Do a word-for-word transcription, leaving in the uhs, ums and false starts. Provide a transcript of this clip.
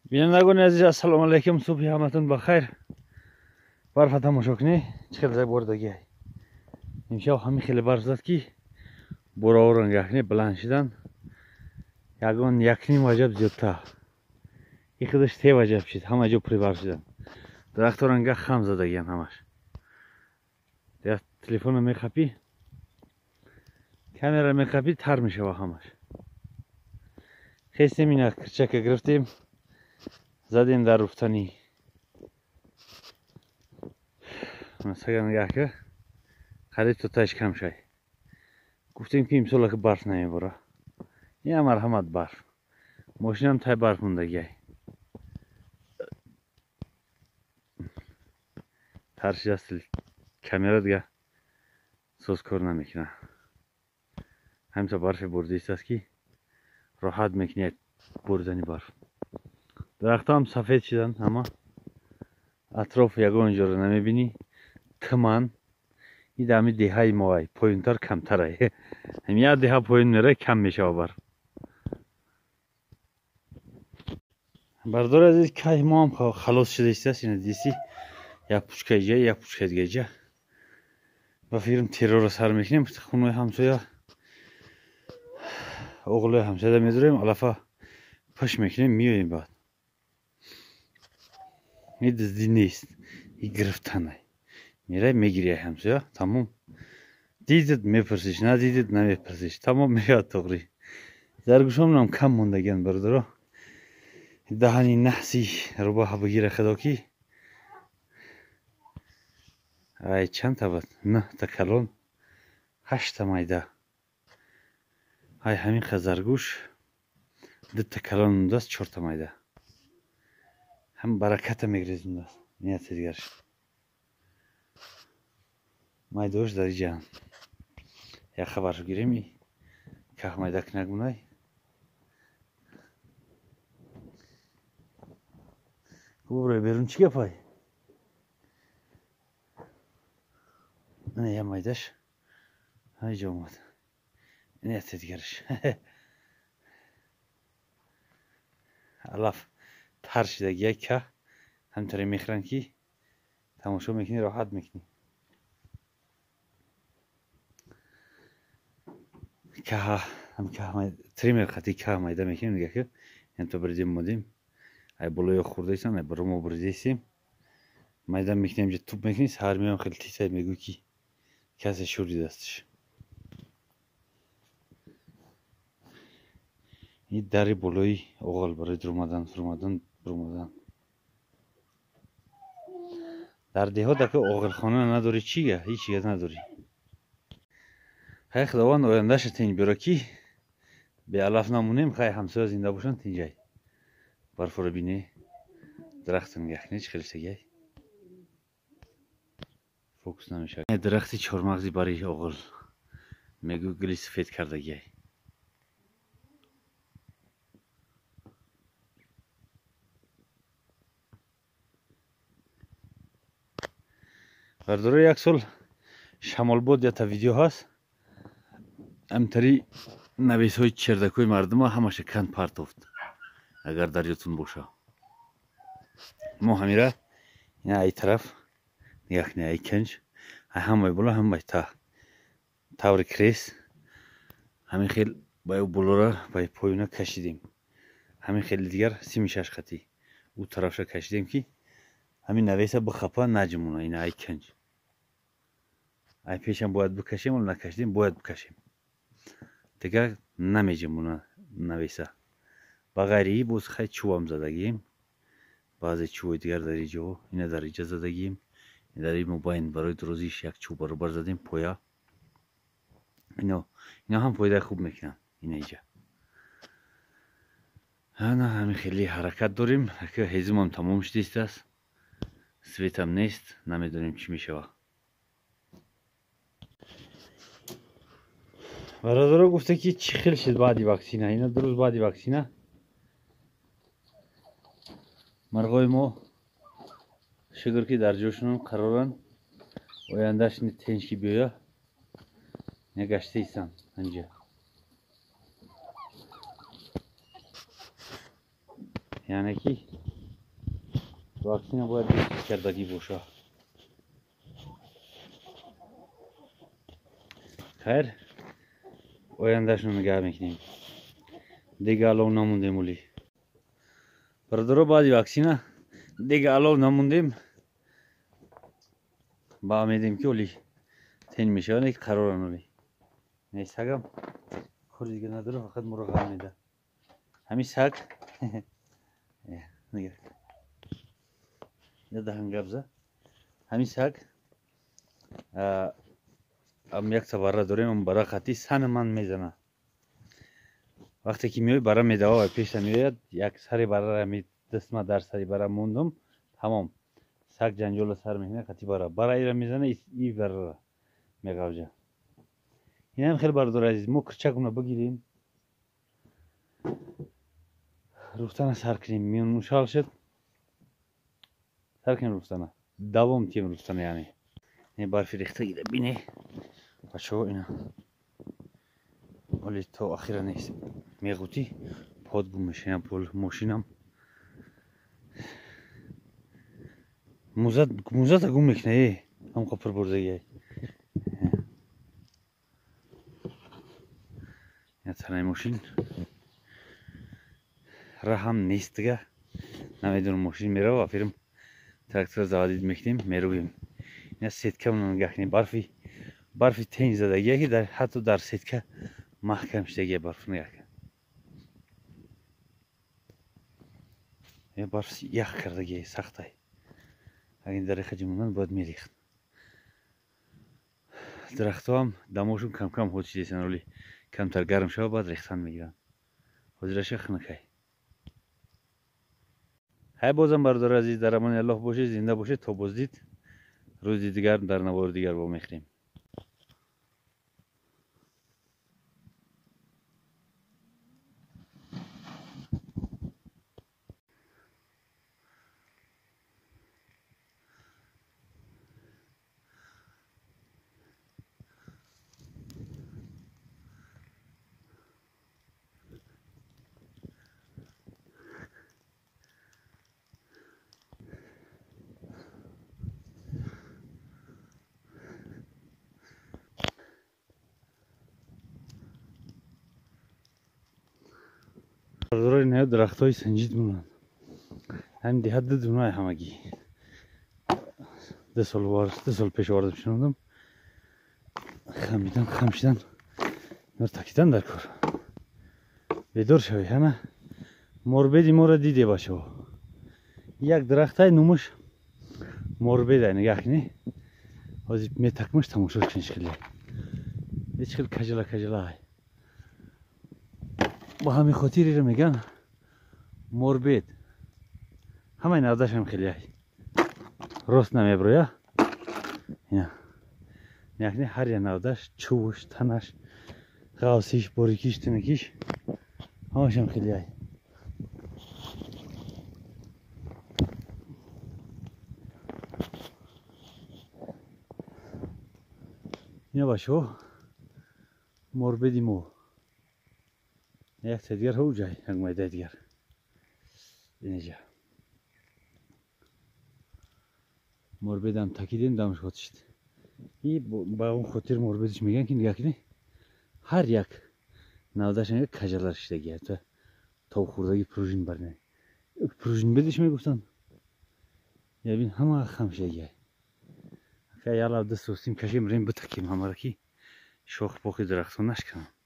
بینندگان عزیز السلام علیکم. صبح همتون بخیر. برف تماشا کنی چقدر بردگی امشب همین خیلی برف زد که برا و رنگ یخنی بلند شدن یگان یکنی وجب زیادتر این خودش ته وجب شد همه جا پری برف شدن درخت رنگ خم زدگی همش در تلفن میخپی کامera میخپی تر میشه و همش خیستیم اینا کرچک گرفتیم زدیم در رفتنی مثلا نگاه که خرید تو تاش کم شای گفتیم که امسال که برف نمیباره این مرحمت برف ماشینم تای برف موندگی ترشی است کامera دیگه سوز کار نمیکنه همینطور برف برده است که راحت میکنه بردنی برف درخت هم سفید شدن اما اطراف یگان جا رو نمیبینی تمام این دمی دیهای ماهای پایینتر کمتره همین دیها پایین میره کم میشه برف بردار عزیز که ما هم خلاص شده است این دیسی یا پوشکه جا یا پوشکه دیگه جا با فیلم ترور رو سر میکنیم خونه همسایه اغلو همسایه میذاریم علفا پش میکنیم میاییم بعد این دزدی نیست این گرفتنه میره میگیری همسایه تمام دیدید میپرسیش ندیدید نمیپرسیش تمام میاد تغری زرگوشم هم کم موندگین بردارو دهانی نحسی رو با بگیره خدا کی ای چند تا بود نه تا کلون هشت مایده ای همین خزرگوش دو تا کلون دست چهار تا مایده هم برکت میگریزم دست نیت دیگرش مایدهش داری جان یا خبر گیریمی که مایده کنگ منای برای بیرون چی گپای نه یا مایدش های جا اومد نیت دیگرش علف ترشیدگی که همطوری میخرن که تماشا میکنی راحت میکنی که هم که تری میخطی که مایده میکنیم دیگه که این تو بردیم مدیم ای بلوی خورده ایسان ای برو ما برده ایسیم مایده میکنیم جا توب میکنی سهر میام خیلی تیسای میگو که کسی شوری دستش این دری بلوی اغال برای درمادن فرمادن برمادن در دیها دکه اغال خانه نداری چیه هیچی نداری خیلی خداوند آیندهش تین برا کی به علف نمونیم خیلی همسایه زنده باشن تینجای برف رو بینی درخت نگهنی چه خیلی سگی فوکس نمیشه درختی چهارمغزی برای اغال میگو گلی سفید کرده گی برداره یک سال شمال بود یا تا ویدیو هست امتری نویس های چردکوی مردم ها همه شکن پرتافت اگر دریاتون باشه ما همیره این ای طرف نگه ای کنج همه بلا همه تا تاور کریس همین خیلی با بلو را با پایونه کشیدیم همین خیلی دیگر سی شش خطی او طرفش کشیدیم که همین نویسه بخپا نجمونه این ای کنج ای پیشم باید بکشیم ولی نکشیدیم باید بکشیم دیگه نمیجمونه نویسه بغیری بوز خیلی چوبم زدگیم بعضی چوب دیگر در اینجا اینا در اینجا زدگیم این در این مباین برای دروزیش یک چوب رو بر زدیم پویا اینا اینا هم فایده خوب میکنن این اینجا نه همین خیلی حرکت داریم که هیزم هم تمام شده است سویت هم نیست نمیدونیم چی میشه برادر گفته که چی خیلی شد بعدی واکسینه اینا دو روز بعدی واکسینه مرغای ما شگر که در جاشون قرارن آیندهش تنش کی بیا نگشته ایستن اینجا یعنی کی واکسینه باید بیست کردگی باشه. خیر آیندهشون نگاه میکنیم دیگه الان نموندیم ولی برادرها بعدی واکسینه دیگه الان نموندیم با امیدیم که ولی تین میشه نه که قرار نولی نه سگم خوری دیگه نداره فقط مرا غم میده همین سگ نگه یه دهن گبزه همین سگ ام یک تا بره داریم اون بره خطی سن من میزنه وقتی که میوی بره میده و پیش میوید یک سری بره می دست ما در سری بره موندم تمام سگ جنجال سر میکنه خطی بره بره ایره میزنه ای بره میگوجه این هم خیلی بردار عزیز ما کرچک اونو بگیریم روفتن سر کنیم میون مشال شد سر کنیم روفتن دوام تیم روفتن یعنی این برفی ریخته گیده بینه بچه ها اینا ولی تا اخیره نیست میگوتی پاد گم میشینم پول ماشینم موزت موزت گم میکنه هم قپر برده یا تنه ماشین راه هم نیست دیگه نمیدونم ماشین میره و فیرم تراکتور زادید میکنیم میرویم این سیتکه اونو نگاه کنیم برفی برفی تین زدگیه که در حتی در سیتکه محکم شدگیه برف نگاه کن یه برف یخ کردگیه سخته اگه این دریخه جمعون باید میریخت درخت هم دماشون کم کم خود چیزیسن ولی کمتر گرم شد باید ریختن میگیرن حضرش خنکه های بازم برادر عزیز در امان الله باشه زنده باشه تا بازدید روزی دیگر در نوار دیگر با میخریم برادرای نه درخت های سنجید مونن هم دیه ده دونای همگی ده سال وار ده سال پیش واردم شنودم خمیدن خمشیدن نور تکیدن در کار بیدار شوی همه مربیدی مورا دیده باشه یک درخت های نموش مربیده نگاه کنی از می تکمش تماشا کنش کلی هیچ کل کجلا کجلا های با همین خاطری رو میگن مربید همه نودش هم خیلی های راست نمیبرویا اینا یعنی هر یه نودش چوبش تنش غاوسیش باریکیش تنکیش همش هم خیلی های اینا باشو مربیدی مو یک تدیر هو جای یک مایده دیگر اینجا مربیدم تکیدیم دامش خود شد این با اون خاطر مربیدش میگن که نگاه کنی هر یک نودش نگه کجلر شده گیه تا تا خوردگی پروژین برنه پروژین بدش میگفتن یا بین همه خمشه گیه که یالا دست روستیم کشیم ریم بتکیم همه را کی شاخ پاکی درختان نشکنم